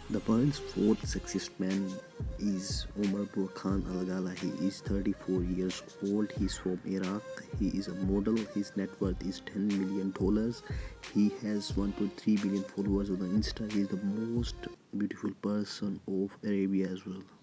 The world's fourth sexiest man is Omar Borkan Algala. He is 34 years old. He's from Iraq. He is a model. His net worth is $10 million. He has 1.3 billion followers on the Insta. He is the most beautiful person of Arabia as well.